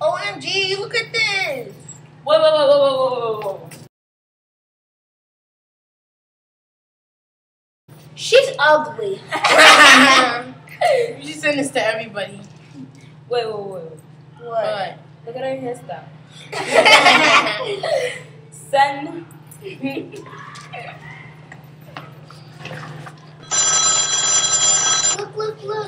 OMG, look at this. Whoa. She's ugly. You should send this to everybody. Wait. What? Look at her hairstyle. Send. Look.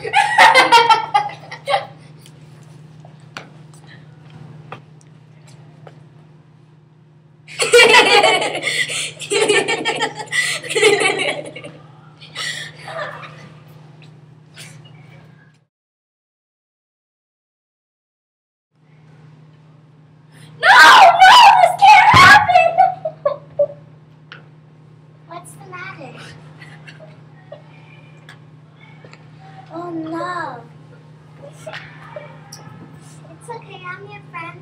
No, this can't happen. What's the matter? Oh no. It's okay, I'm your friend.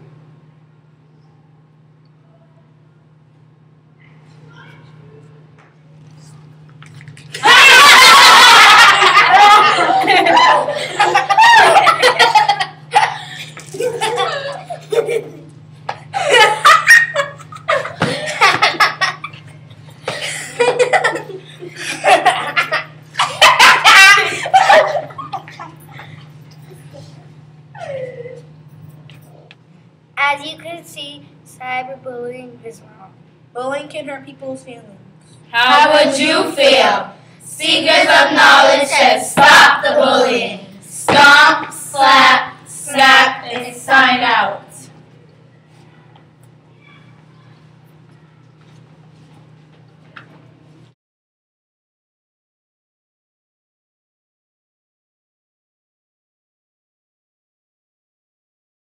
As you can see, cyberbullying is wrong. Bullying can hurt people's feelings. How would you feel? Seekers of knowledge should stop the bullying. Stomp, slap, snap, and sign out.